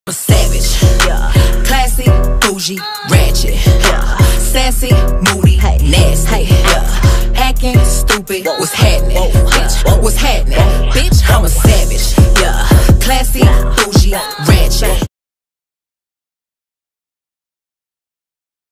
A savage, yeah. Classy, bougie, ratchet, yeah. Sassy, moody, nasty, yeah. Acting stupid, what's happening? Bitch, what's happening? Bitch, I'm a savage, yeah. Classy, bougie, ratchet.